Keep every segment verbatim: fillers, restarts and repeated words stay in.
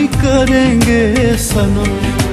नहीं करेंगे सनम।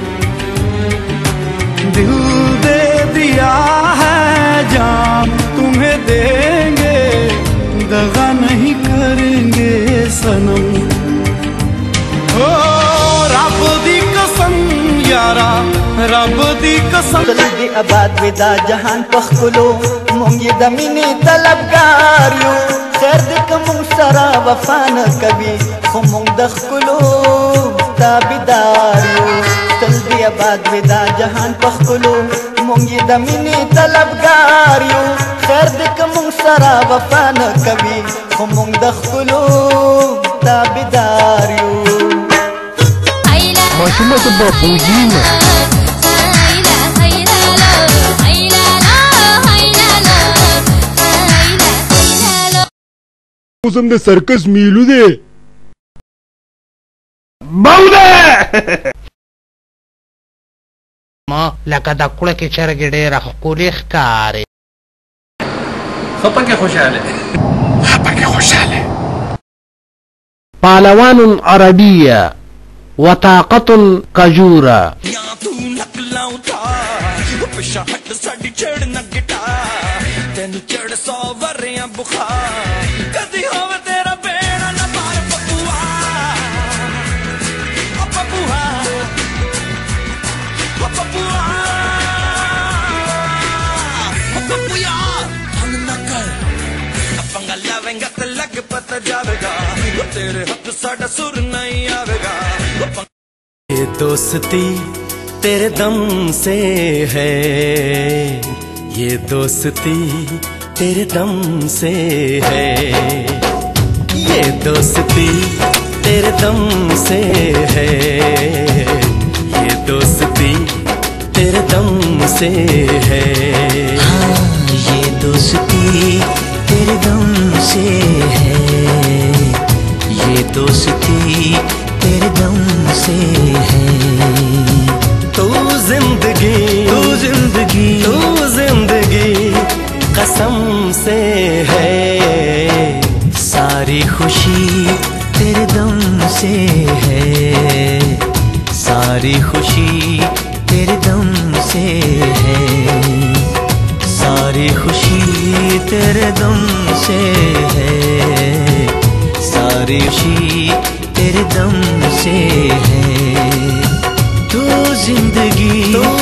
दिल दे दिया है जान तुम्हें देंगे, दगा नहीं करेंगे सनम। ओ रब दी कसम यारा, रब दी कसम। चलदी आबाद विदा जहान पखलो मोंगी दमिनी तलबगार यो, खैर दिक मुंग सरा वफा न कभी खुमुंग दखलो ताबिदार यो। चलदी आबाद विदा जहान पखलो मोंगी दमिनी तलबगार यो, खैर दिक मुंग सरा वफा न कभी खुमुंग दखलो ताबिदार यो। माशुमा तो बापूजी में मौसम दे सर्कस मीलू दे मौदे ما لکه د کړه کې چرګ ډېر ښکلي ښکاري. خطك خوشاله خطك خوشاله. پهلوان عربية وطاقة قجورة. ये दोस्ती तेरे दम से है, ये दोस्ती तेरे दम से है, ये दोस्ती तेरे दम से है, ये दोस्ती तेरे दम से है। हाँ ये दोस्ती तेरे दम से है, ये दोस्ती तेरे दम से है। तू जिंदगी तू जिंदगी तू जिंदगी कसम से है, सारी खुशी तेरे दम से है, सारी खुशी तेरे दम से है, सारी खुशी तेरे दम से है, सारी खुशी तेरे दम से है। तू जिंदगी तू